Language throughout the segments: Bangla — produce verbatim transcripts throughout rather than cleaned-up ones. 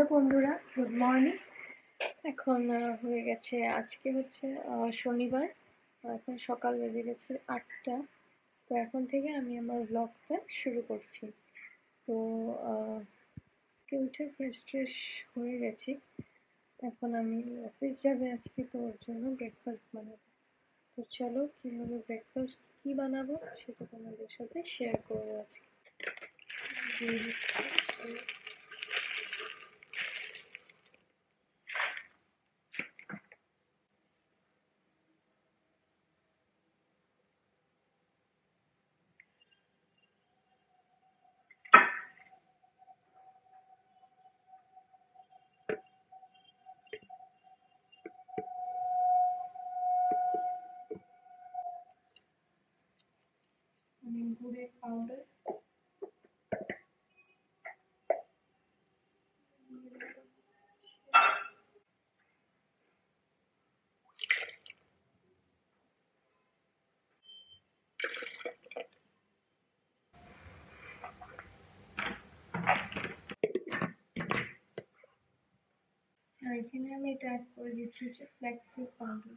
বন্ধুরা, গুড মর্নিং। এখন হয়ে গেছে, আজকে হচ্ছে শনিবার। এখন সকাল বেজে গেছে আটটা। তো এখন থেকে আমি আমার ব্লগটা শুরু করছি। তো উঠে ফ্রেশ ট্রেশ হয়ে গেছি। এখন আমি অফিস যাবে আজকে, তো ওর জন্য ব্রেকফাস্ট বানাবো। তো চলো, কীভাবে ব্রেকফাস্ট কী বানাবো সেটা তোমাদের সাথে শেয়ার করবো আজকে। গুড়ের পাউডার, আর এখানে আমি এটা অ্যাড করে দিচ্ছি হচ্ছে ফ্ল্যাক্সিড পাউডার।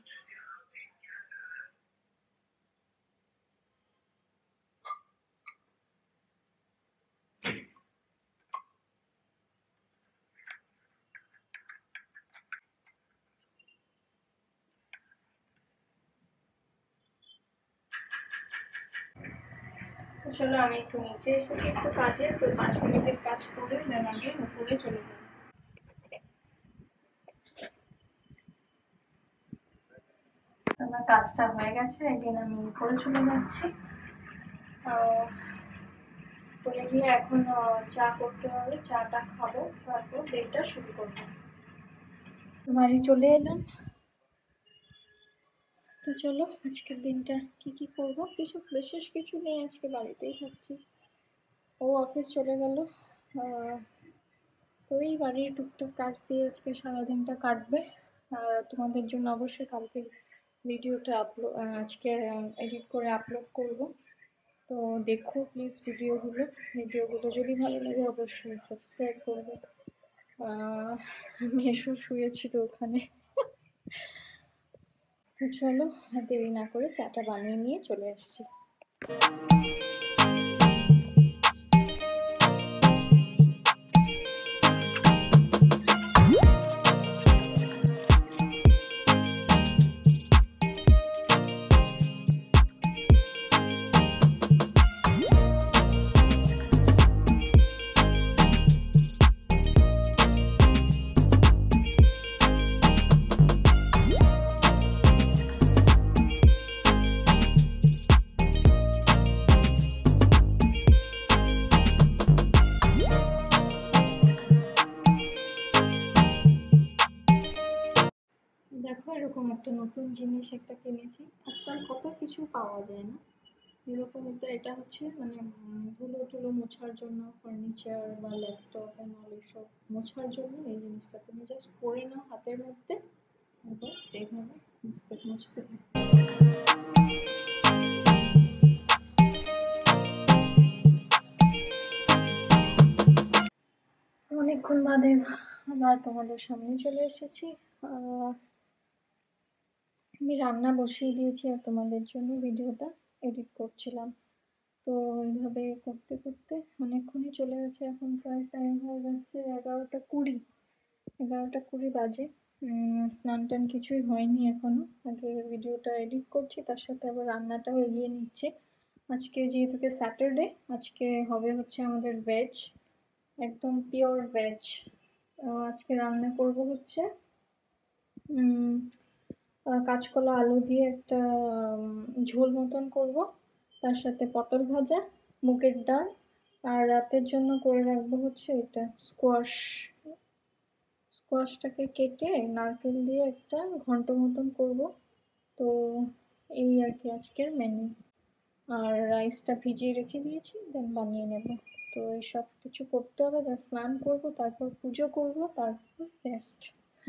চলো, আমি একটু নিচে এসেছি একটু কাজে, তো পাঁচ মিনিটের কাজ করে দেন আমি উপরে চলে যাবো। আমার কাজটা হয়ে গেছে, একদিন আমি উপরে চলে যাচ্ছি। চলে গিয়ে এখন চা করতে হবে, চাটা খাবো, তারপর ডেটটা শুরু করবো। বাড়ি চলে এলাম। তো চলো, আজকের দিনটা কি কি করবো, কিছু বিশেষ কিছু নেই, আজকে বাড়িতেই থাকছি। ও অফিস চলে গেল, তো এই বাড়ির টুকটাক কাজ দিয়ে আজকে সারাদিনটা কাটবে। আর তোমাদের জন্য অবশ্যই কালকে ভিডিওটা আপলোড, আজকে এডিট করে আপলোড করব। তো দেখো প্লিজ ভিডিওগুলো ভিডিওগুলো যদি ভালো লাগে অবশ্যই সাবস্ক্রাইব করবে। মেশো শুয়েছিল ওখানে। তো চলো, দেরি না করে চাটা বানিয়ে নিয়ে চলে আসছি। দেখো, এরকম একটা নতুন জিনিস একটা কিনেছি। আজকাল কত কিছু পাওয়া যায় না এরকম। তো এটা হচ্ছে মানে ধুলো টুলো মোছার জন্য, ফার্নিচার বা ল্যাপটপ এমন সব মোছার জন্য এই জিনিসটা তুমি জাস্ট পরে নাও হাতের মধ্যে, জাস্ট এইভাবে মুছতে মুছতে অনেকক্ষণ বাদে আবার তোমাদের সামনে চলে এসেছি। আমি রান্না বসিয়ে দিয়েছি আর তোমাদের জন্য ভিডিওটা এডিট করছিলাম। তো এইভাবে করতে করতে অনেকক্ষণই চলে গেছে, এখন প্রায় টাইম হয়ে যাচ্ছে এগারোটা কুড়ি এগারোটা কুড়ি বাজে। স্নান টান কিছুই হয়নি এখনো, আগে ভিডিওটা এডিট করছি, তার সাথে আবার রান্নাটাও এগিয়ে নিচ্ছে। আজকে যেহেতু স্যাটারডে, আজকে হবে হচ্ছে আমাদের ভেজ, একদম পিওর ভেজ। আজকে রান্না করব হচ্ছে কাঁচকলা আলু দিয়ে একটা ঝোল মতন করব, তার সাথে পটল ভাজা, মুগের ডাল, আর রাতের জন্য করে রাখবো হচ্ছে এটা স্কোয়াশ। স্কোয়াশটাকে কেটে নারকেল দিয়ে একটা ঘন্ট মতন করব। তো এই আর কি আজকের মেনু। আর রাইসটা ভিজিয়ে রেখে দিয়েছি, দেন বানিয়ে নেব। তো এই সব কিছু করতে হবে, দেন স্নান করব, তারপর পুজো করব, তারপর রেস্ট।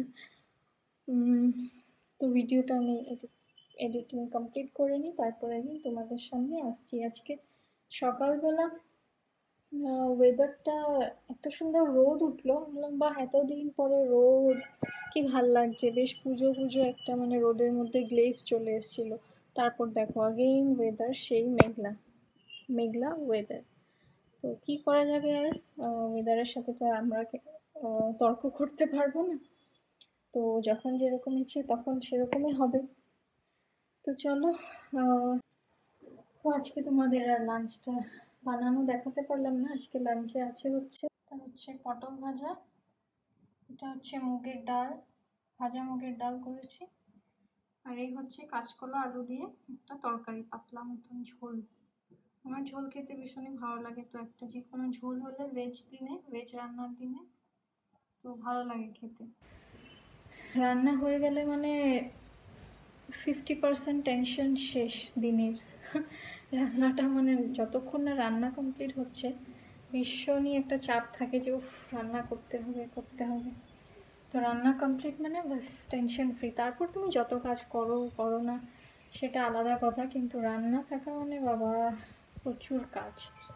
তো ভিডিওটা আমি এডিটিং কমপ্লিট করে নিই, তারপরে আমি তোমাদের সামনে আসছি। আজকে সকালবেলা ওয়েদারটা এত সুন্দর রোদ উঠলো, বললাম বাহ এতদিন পরে রোদ, কি ভাল লাগছে, বেশ পুজো পুজো একটা মানে রোদের মধ্যে গ্লেজ চলে এসেছিল। তারপর দেখো আগেইন ওয়েদার সেই মেঘলা মেঘলা ওয়েদার। তো কি করা যাবে আর, ওয়েদারের সাথে তো আর আমরা আহ, তর্ক করতে পারবো না। তো যখন যেরকম ইচ্ছে তখন সেরকমই হবে। তো চলো, আহ, তো আজকে তোমাদের আর লাঞ্চটা বানানো দেখাতে পারলাম না। আজকে লাঞ্চে আছে হচ্ছে, এটা হচ্ছে পটল ভাজা, এটা হচ্ছে মুগের ডাল, ভাজা মুগের ডাল করেছি, আর এই হচ্ছে কাঁচকলা আলু দিয়ে একটা তরকারি, পাতলা মতন ঝোল। আমার ঝোল খেতে ভীষণই ভালো লাগে, তো একটা যে কোনো ঝোল হলে ভেজ দিনে, ভেজ রান্নার দিনে তো ভালো লাগে খেতে। রান্না হয়ে গেলে মানে ফিফটি পার্সেন্ট টেনশন শেষ দিনের। রান্নাটা মানে যতক্ষণ না রান্না কমপ্লিট হচ্ছে ভীষণই একটা চাপ থাকে যে উফ রান্না করতে হবে করতে হবে। তো রান্না কমপ্লিট মানে বাস টেনশন ফ্রি। তারপর তুমি যত কাজ করো করো না সেটা আলাদা কথা, কিন্তু রান্না থাকা মানে বাবা প্রচুর কাজ।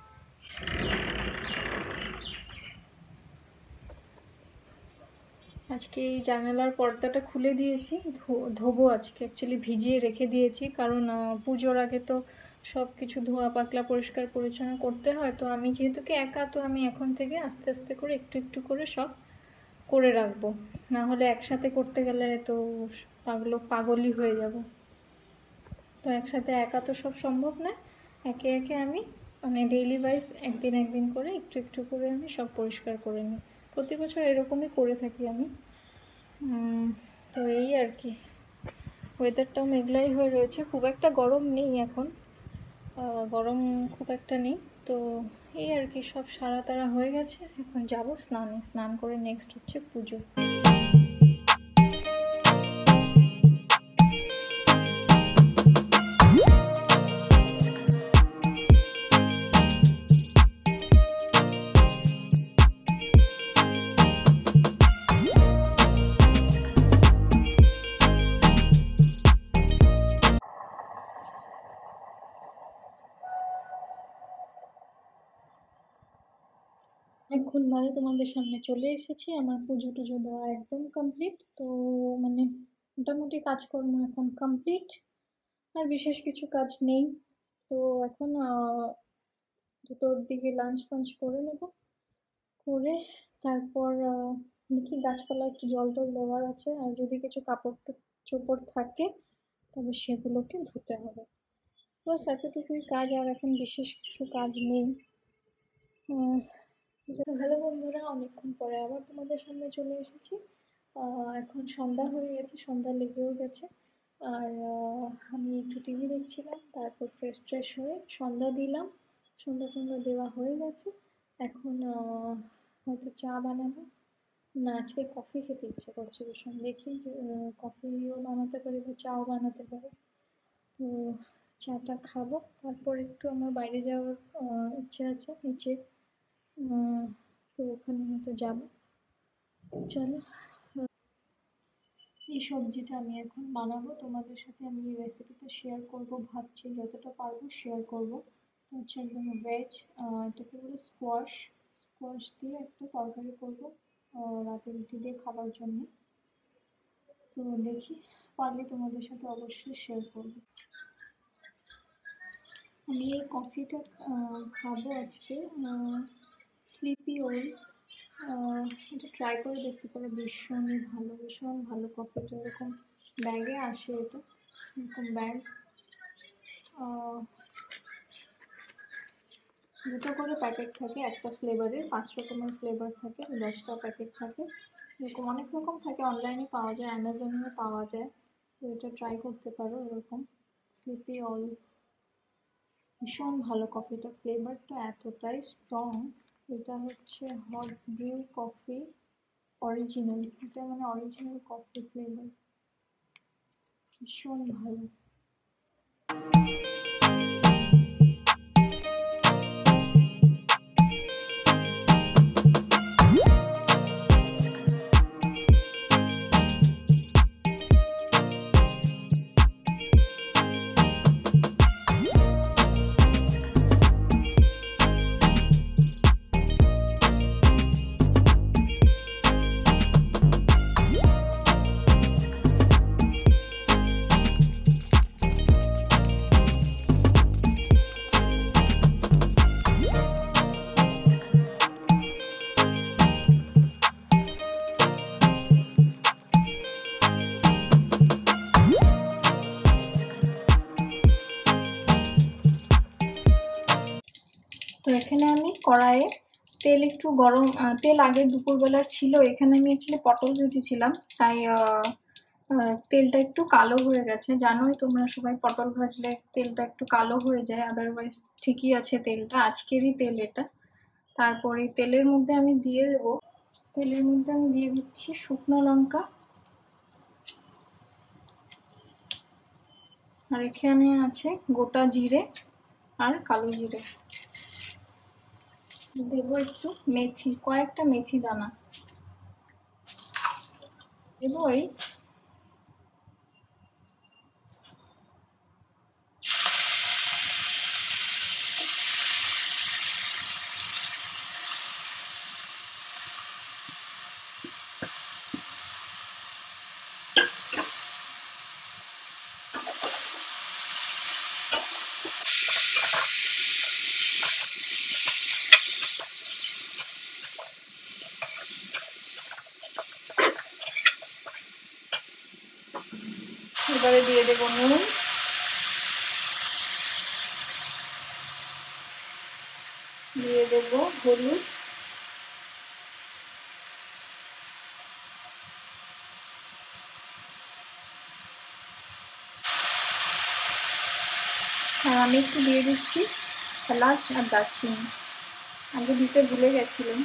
আজকে এই জানালার পর্দাটা খুলে দিয়েছি, ধোবো আজকে, অ্যাকচুয়ালি ভিজিয়ে রেখে দিয়েছি কারণ পুজোর আগে তো সব কিছু ধোয়া পাকলা পরিষ্কার পরিচ্ছন্ন করতে হয়। তো আমি যেহেতু কি একা, তো আমি এখন থেকে আস্তে আস্তে করে একটু একটু করে সব করে রাখবো, না হলে একসাথে করতে গেলে তো পাগল পাগলই হয়ে যাব। তো একসাথে একা তো সব সম্ভব না, একে একে আমি মানে ডেইলি ওয়াইজ একদিন একদিন করে একটু একটু করে আমি সব পরিষ্কার করে নিই। প্রতি বছর এরকমই করে থাকি আমি। তো এই আর কি, ওয়েদারটাও মেঘলাই হয়ে রয়েছে, খুব একটা গরম নেই এখন, গরম খুব একটা নেই। তো এই আর কি, সব সারা তারা হয়ে গেছে, এখন যাব স্নানে, স্নান করে নেক্সট হচ্ছে পুজো। এখন মানে তোমাদের সামনে চলে এসেছি, আমার পুজো টুজো দেওয়া একদম কমপ্লিট। তো মানে মোটামুটি কাজকর্ম এখন কমপ্লিট, আর বিশেষ কিছু কাজ নেই। তো এখন দুটোর দিকে লাঞ্চ ফাঞ্চ করে নেব, করে তারপর দেখি গাছপালা একটু জল টল দেওয়ার আছে, আর যদি কিছু কাপড় চোপড় থাকে তবে সেগুলোকে ধুতে হবে। বাস এতটুকুই কাজ, আর এখন বিশেষ কিছু কাজ নেই। হ্যালো বন্ধুরা, অনেকক্ষণ পরে আবার তোমাদের সামনে চলে এসেছি। এখন সন্ধ্যা হয়ে গেছে, সন্ধ্যা লেগেও গেছে, আর আমি একটু টিভি দেখছিলাম, তারপর ফ্রেশ ট্রেশ হয়ে সন্ধ্যা দিলাম, সন্ধ্যা টন্ধ্যা দেওয়া হয়ে গেছে। এখন হয়তো চা বানাবো, না আজকে কফি খেতে ইচ্ছে করছে ভীষণ, দেখি কফিও বানাতে পারি বা চাও বানাতে পারি। তো চাটা খাবো, তারপর একটু আমার বাইরে যাওয়ার ইচ্ছে আছে নিচে, তো ওখানে হয়তো যাবো। চলো, এই সবজিটা আমি এখন বানাবো, তোমাদের সাথে আমি এই রেসিপিটা শেয়ার করব, ভাবছি যতটা পারবো শেয়ার করব। তো হচ্ছে একদম ভেজ, এটাকে বলে স্কোয়াশ, স্কোয়াশ দিয়ে একটা তরকারি করবো রাতে রুটি দিয়ে খাবার জন্য। তো দেখি পারলে তোমাদের সাথে অবশ্যই শেয়ার করবো। আমি এই কফিটা খাবো আজকে, স্লিপি ওয়েল, এটা ট্রাই করে দেখতে পারো, ভীষণই ভালো, ভীষণ ভালো কফিটা। এরকম ব্যাগে আসে, এটা এরকম ব্যাগ, দুটো করে প্যাকেট থাকে একটা ফ্লেভারের, পাঁচ রকমের ফ্লেভার থাকে, দশটা প্যাকেট থাকে, এরকম অনেক রকম থাকে, অনলাইনে পাওয়া যায়, অ্যামাজনেও পাওয়া যায়। তো এটা ট্রাই করতে পারো, এরকম স্লিপি অয়েল, ভীষণ ভালো কফিটা, ফ্লেভারটা এতটাই স্ট্রং। এটা হচ্ছে হট ব্রিউ কফি অরিজিনাল, এটা মানে অরিজিনাল কফি ফ্লেভার, ভীষণ ভালো। কড়াইয়ে তেল একটু গরম, তেল আগে দুপুরবেলার ছিল, এখানে আমি অ্যাকচুয়ালি পটল ভেজেছিলাম, তাই তেলটা একটু কালো হয়ে গেছে। জানোই তোমরা সবাই পটল ভাজলে তেলটা একটু কালো হয়ে যায়, আদারওয়াইজ ঠিকই আছে তেলটা, আজকেরই তেল এটা। তারপরে তেলের মধ্যে আমি দিয়ে দেবো, তেলের মধ্যে আমি দিয়ে দিচ্ছি শুকনো লঙ্কা, আর এখানে আছে গোটা জিরে আর কালো জিরে। দেবো একটু মেথি, কয়েকটা মেথি দানা দেবো। এই এবারে দিয়ে দেবো নুন, দিয়ে দেবো হলুদ, আর আমি একটু দিয়ে দিচ্ছি এলাচ আর দারচিনি, আগে দিতে ভুলে গেছিলাম।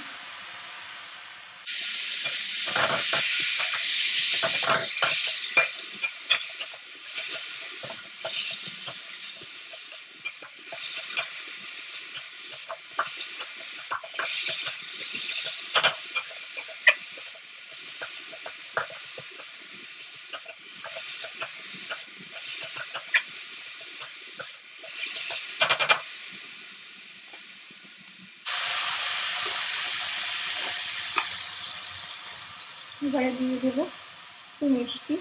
এবারে দিয়ে দেবো একটু মিষ্টি,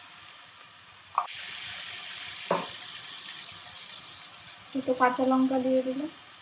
একটু কাঁচা লঙ্কা দিয়ে দেবো,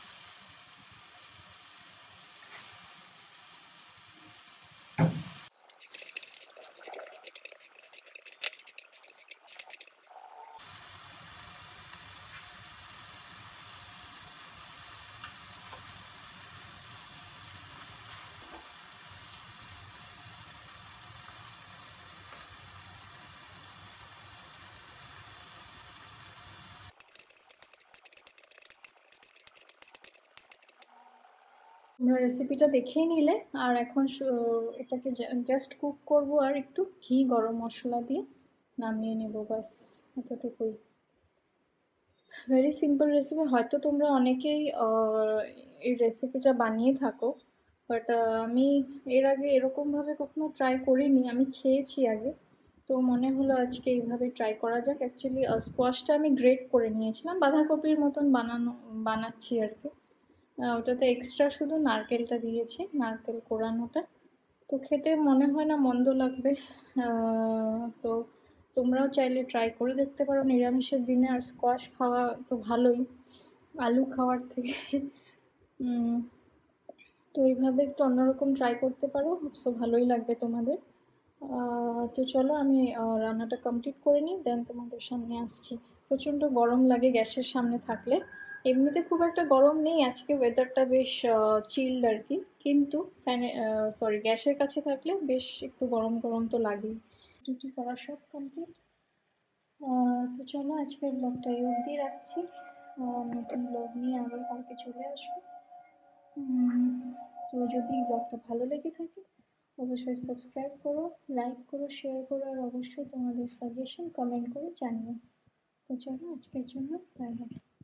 তোমরা রেসিপিটা দেখেই নিলে। আর এখন এটাকে জাস্ট কুক করব আর একটু ঘি গরম মশলা দিয়ে নামিয়ে নেব, বাস এতটুকুই। ভেরি সিম্পল রেসিপি, হয়তো তোমরা অনেকেই এই রেসিপিটা বানিয়ে থাকো, বাট আমি এর আগে এরকমভাবে কখনো ট্রাই করিনি, আমি খেয়েছি আগে, তো মনে হলো আজকে এইভাবে ট্রাই করা যাক। অ্যাকচুয়ালি স্কোয়াশটা আমি গ্রেট করে নিয়েছিলাম, বাঁধাকপির মতন বানানো বানাচ্ছি আর কি। ওটাতে এক্সট্রা শুধু নারকেলটা দিয়েছি, নারকেল কোরানোটা, তো খেতে মনে হয় না মন্দ লাগবে। তো তোমরাও চাইলে ট্রাই করে দেখতে পারো নিরামিষের দিনে, আর স্কোয়াশ খাওয়া তো ভালোই আলু খাওয়ার থেকে। তো এইভাবে একটু অন্যরকম ট্রাই করতে পারো, সো ভালোই লাগবে তোমাদের। তো চলো আমি রান্নাটা কমপ্লিট করে নিই, দেন তোমাদের সামনে আসছি। প্রচণ্ড গরম লাগে গ্যাসের সামনে থাকলে, এমনিতে খুব একটা গরম নেই আজকে, ওয়েদারটা বেশ চিল্ড আর কি, কিন্তু ফ্যানে সরি গ্যাসের কাছে থাকলে বেশ একটু গরম গরম তো লাগেই। ডিউটি করা সব কমপ্লিট। তো চলো আজকের ব্লগটা এই অবধি রাখছি, নতুন ব্লগ নিয়ে আবার কালকে চলে আসবো। তো যদি ব্লগটা ভালো লেগে থাকে অবশ্যই সাবস্ক্রাইব করো, লাইক করো, শেয়ার করো, আর অবশ্যই তোমাদের সাজেশন কমেন্ট করে জানিও। তো চলো আজকের জন্য বাই বাই।